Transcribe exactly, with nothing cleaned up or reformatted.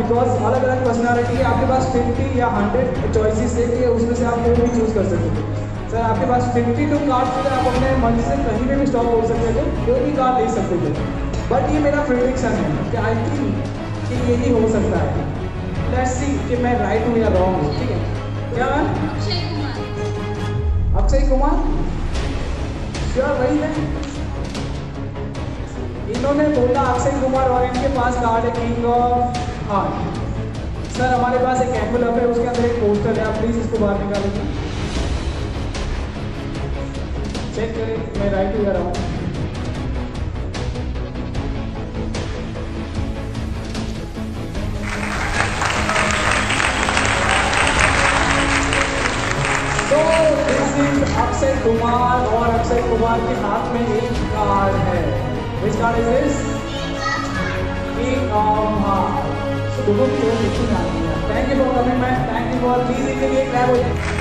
Because अलग अलग personality है, आपके पास फिफ्टी या हंड्रेड चॉइसेस है, उसमें से आप कोई भी चूज़ कर सकते थे। सर आपके पास फिफ्टी टू कार्ड थे, आप अपने मन से कहीं पे भी स्टॉप हो सकते थे, कोई भी कार्ड ले सकते थे। बट ये मेरा प्रेडिक्शन है कि आई थिंक कि यही हो सकता है। लेट्स सी कि मैं राइट हूँ या रॉन्ग हूँ। ठीक है, क्या मैम? अक्षय कुमार। अक्षय कुमार श्योर वही है? इन्होंने बोला अक्षय कुमार और इनके पास कार्ड है किंग ऑफ हार्ट। सर हमारे पास एक एनवेलप है, उसके अंदर एक पोस्टर है, आप प्लीज इसको बाहर निकालिए, चेक करें मैं राइट हूँ या रॉन्ग। तो दिस इज अक्षय कुमार और अक्षय कुमार के हाथ में एक कार्ड है। Which card is this? King of Hearts. So दोनों की ओर लिखी जाती है। Thank you for coming, man. Thank you for please इनके लिए clap हो जाए।